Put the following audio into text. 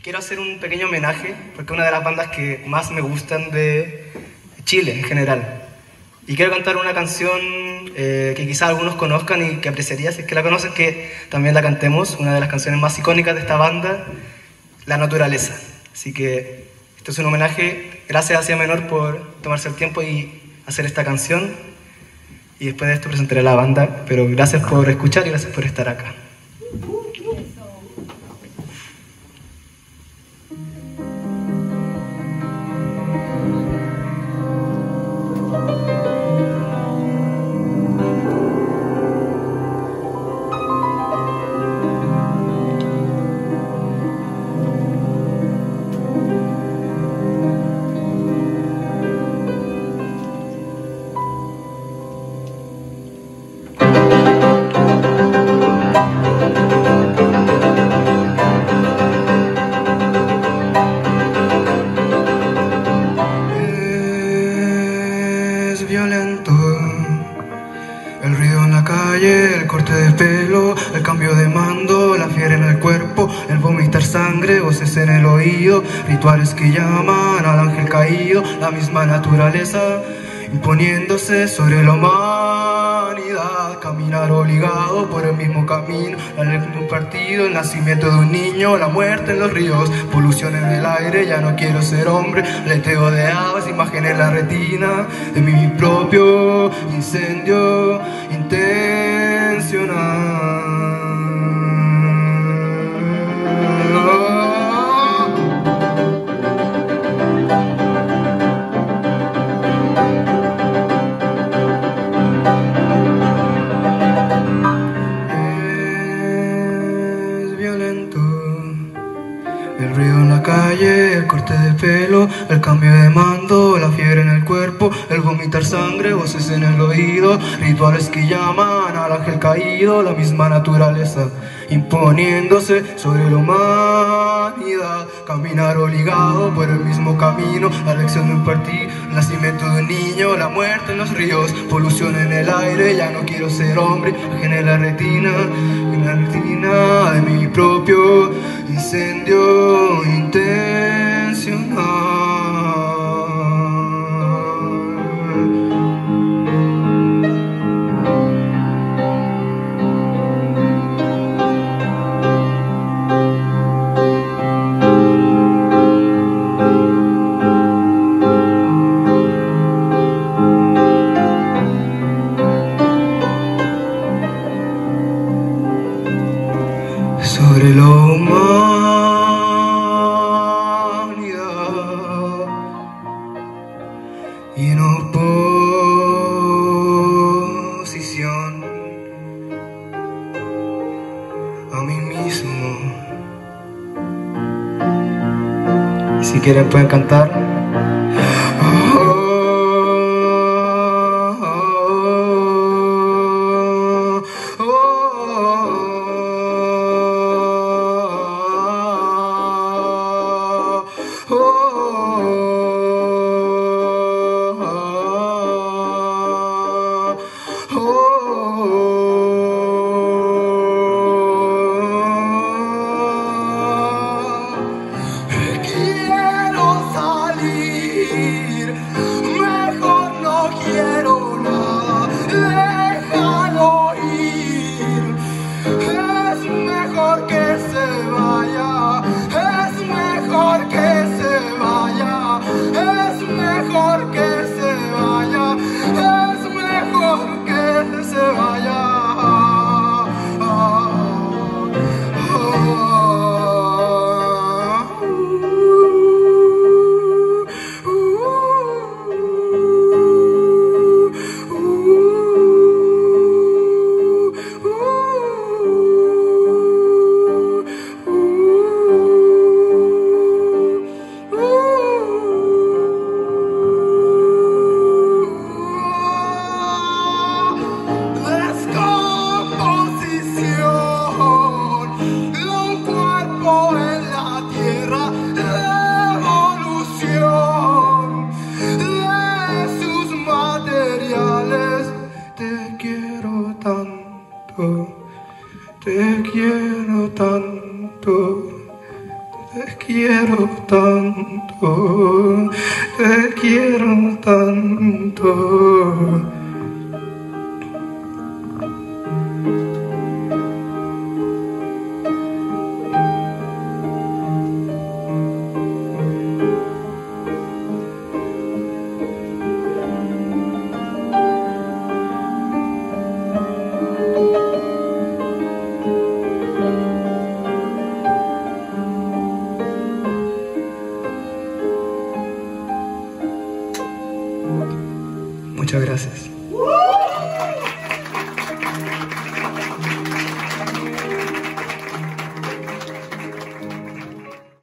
quiero hacer un pequeño homenaje, porque es una de las bandas que más me gustan de Chile en general. Y quiero cantar una canción que quizás algunos conozcan y que apreciaría, si es que la conocen, que también la cantemos, una de las canciones más icónicas de esta banda, La Naturaleza. Así que esto es un homenaje, gracias a Cia Menor por tomarse el tiempo y hacer esta canción. Y después de esto presentaré a la banda, pero gracias por escuchar y gracias por estar acá. Violento, el ruido en la calle, el corte de pelo, el cambio de mando, la fiebre en el cuerpo, el vomitar sangre, voces en el oído, rituales que llaman al ángel caído, la misma naturaleza imponiéndose sobre la humanidad, caminar obligado por el mismo camino, la ley de un partido, el nacimiento de un niño, la muerte en los ríos, polución en el aire, ya no quiero ser hombre, leteo de aves, imagen en la retina de mi propio incendio intencional. El ruido en la calle, el corte de pelo, el cambio de mando, la fiebre en el cuerpo, el vomitar sangre, voces en el oído, rituales que llaman al ángel caído, la misma naturaleza imponiéndose sobre la humanidad, caminar obligado por el mismo camino, la lección de un partido, el nacimiento de un niño, la muerte en los ríos, polución en el aire, ya no quiero ser hombre, ajena en la retina de mi propio incendio intencional. Sobre la humanidad y en oposición a mí mismo. Y si quieren pueden cantar. Quiero salir Te quiero tanto, te quiero tanto. Muchas gracias.